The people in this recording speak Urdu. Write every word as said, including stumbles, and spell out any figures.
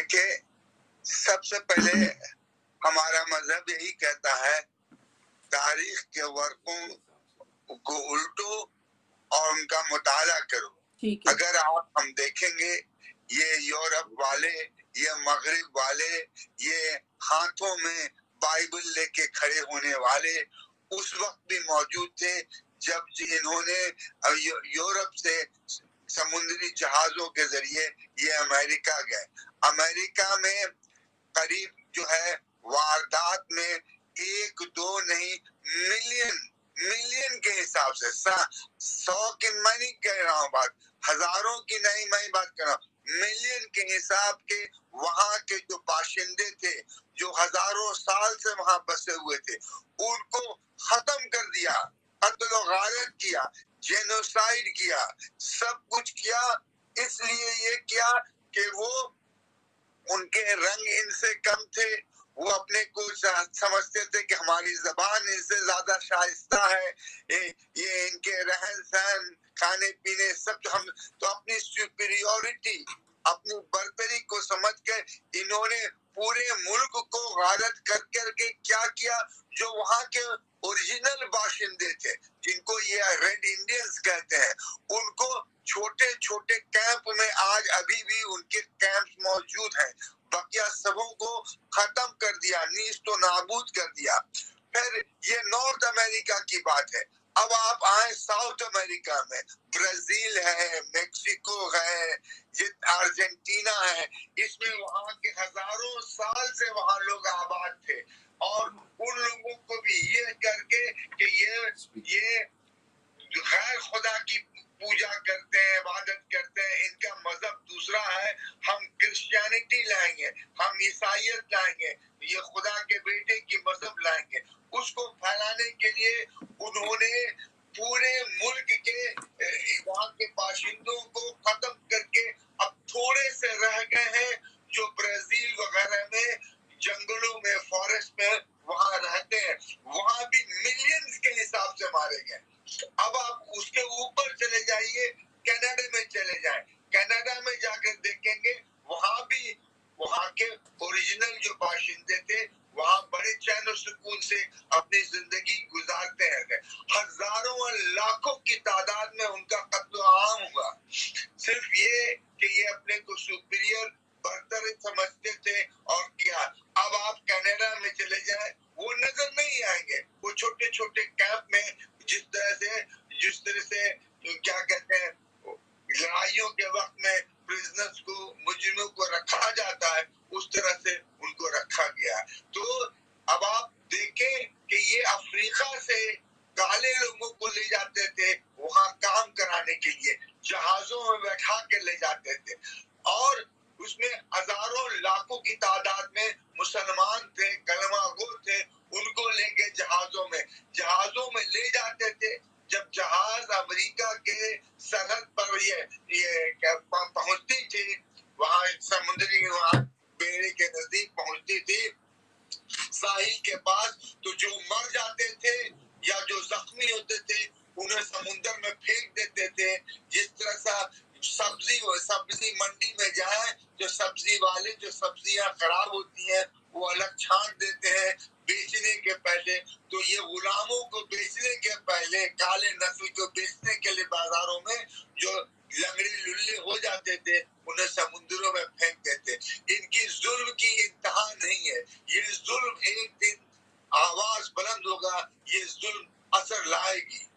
دیکھیں، سب سے پہلے ہمارا مذہب یہی کہتا ہے تاریخ کے ورقوں کو الٹو اور ان کا مطالعہ کرو. اگر آپ ہم دیکھیں گے یہ یورپ والے، یہ مغرب والے، یہ ہاتھوں میں بائبل لے کے کھڑے ہونے والے اس وقت بھی موجود تھے جب انہوں نے یورپ سے سمندری جہازوں کے ذریعے یہ امریکہ گئے. امریکہ میں قریب جو ہے واردات میں ایک دو نہیں ملین ملین کے حساب سے، سو کی میں نہیں کہہ رہا ہوں بات، ہزاروں کی نہیں میں بات کر رہا ہوں، ملین کے حساب کے وہاں کے جو باشندے تھے جو ہزاروں سال سے وہاں بسے ہوئے تھے ان کو ختم کر دیا، قتل و غارت کیا، جینوسائیڈ کیا، سب کچھ کیا. اس لیے یہ کیا کہ وہ ان کے رنگ ان سے کم تھے، وہ اپنے کو سمجھتے تھے کہ ہماری زبان ان سے زیادہ شائستہ ہے، یہ ان کے رہن سہن کھانے پینے سب ہم تو اپنی سپیریورٹی اپنی برتری کو سمجھ کے انہوں نے پورے ملک کو غارت کر کر کے کیا کیا. جو وہاں کے اوریجنل باشندے تھے جن کو یہ ریڈ انڈینز کہتے ہیں ان کو چھوٹے چھوٹے کیمپ میں آج ابھی بھی ان کے کیمپ موجود ہیں، بقیہ سبوں کو ختم کر دیا، نیست و نابود کر دیا. پھر یہ نارتھ امریکہ کی بات ہے. اب آپ آئیں ساؤتھ امریکہ میں، برازیل ہے، میکسیکو ہے، ارجنٹینا ہے، اس میں وہاں کے ہزاروں سال سے وہاں لوگ آباد تھے اور ان لوگوں کو بھی یہ کر کے کہ یہ یہ غیر خدا کی پوجا کرتے ہیں، عبادت کرتے ہیں، ان کا مذہب دوسرا ہے، ہم کرسچینٹی لائیں گے، ہم عیسائیت لائیں گے، یہ خدا کے بیٹے کی مذہب لائیں گے. اس کو پھیلانے کے لیے انہوں نے پورے ملک کے وہاں کے باشندوں کو ختم کر کے اب تھوڑے سے رہ گئے ہیں جو برازیل وغیرہ میں جنگلوں میں فارسٹ میں وہاں رہتے ہیں، وہاں بھی ملینز کے حساب سے مارے گئے. اب آپ اس کے اوپر چلے جائیے، کینیڈا میں چلے جائیں، کینیڈا میں جا کر دیکھیں گے وہاں بھی وہاں کے اوریجنل جو باشندے تھے وہاں بڑے چین و سکون سے اپنی زندگی گزارتے ہیں. ہزاروں اور لاکھوں کی تعداد میں ان کا قتل عام ہوا، صرف یہ کہ یہ اپنے کو سپیریئر برتر سمجھتے تھے اور کیا. اب آپ کینیڈا میں چلے جائیں وہ نظر نہیں آئیں گے، وہ چھوٹے چھوٹے کیمپ میں جس طرح سے جس طرح سے کیا کہتے ہیں لڑائیوں کے وقت میں پرزنرز کو مجرموں کو رکھا جاتا ہے اس طرح سے ان کو رکھا گیا. تو اب آپ دیکھیں کہ یہ افریقہ سے کالے لوگوں کو لے جاتے تھے وہاں کام کرانے کے لیے، جہازوں میں بیٹھا کے لے جاتے تھے اور اس میں ہزاروں لاکھوں کی تعداد میں مسلمان تھے، کلمہ گو تھے، ان کو لے کے جہازوں میں جہازوں میں لے جاتے تھے. جب جہاز امریکہ کے سرحد پر یہ یہ پہنچتی تھی وہاں سمندری وہاں بیڑے کے نزدیک پہنچتی تھی ساحل کے پاس، تو جو مر جاتے تھے یا جو زخمی ہوتے تھے انہیں سمندر میں پھینک دیتے تھے. جس طرح سے سبزی سبزی منڈی میں جائیں جو سبزی والے جو سبزیاں خراب ہوتی ہیں وہ الگ چھانٹ دیتے ہیں بیچنے کے پہلے. تو یہ غلاموں کو بیچنے کے پہلے کالے نسل کو بیچنے کے لیے بازاروں میں جو لنگڑی للے ہو جاتے تھے انہیں سمندروں میں پھینک دیتے. ان کی ظلم کی انتہا نہیں ہے، یہ ظلم ایک دن آواز بلند ہوگا، یہ ظلم اثر لائے گی.